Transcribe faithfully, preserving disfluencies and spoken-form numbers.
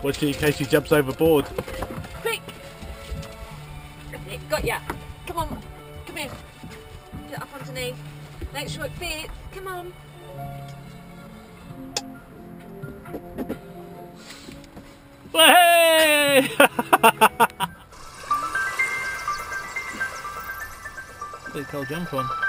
Watch in case he jumps overboard. Quick! Got ya. Come on. Come here. Get up underneath. Make sure it fits. Come on. Hey! Pretty cool jump on.